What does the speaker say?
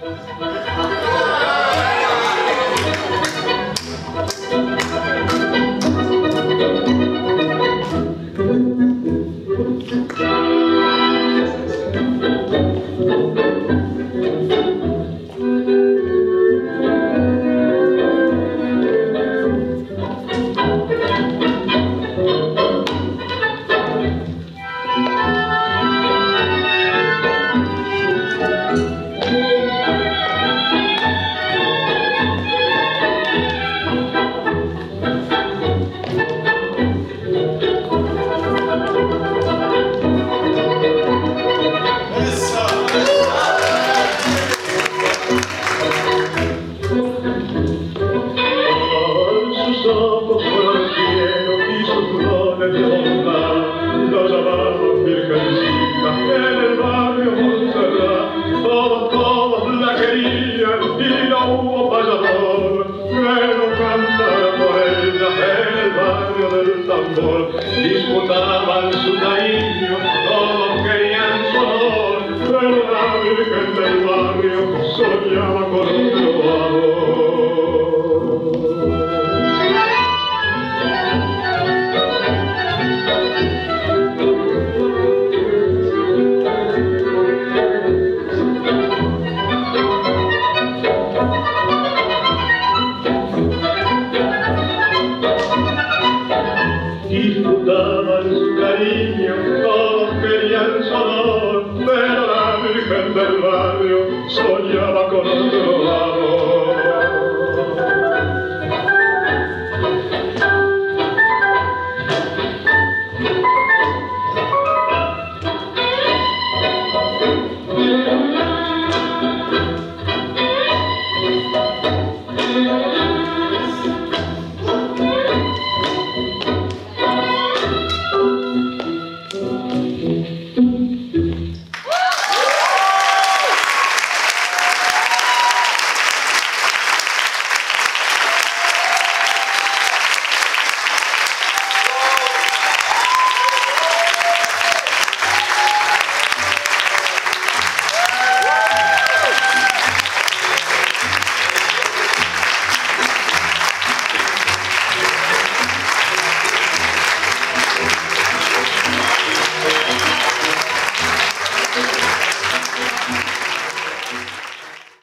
Disputaban su cariño, todos querían su amor, pero la Virgen del barrio soñaba con otro amor. Disputaban su cariño, todos querían su amor, pero la Virgen del barrio soñaba con otro amor.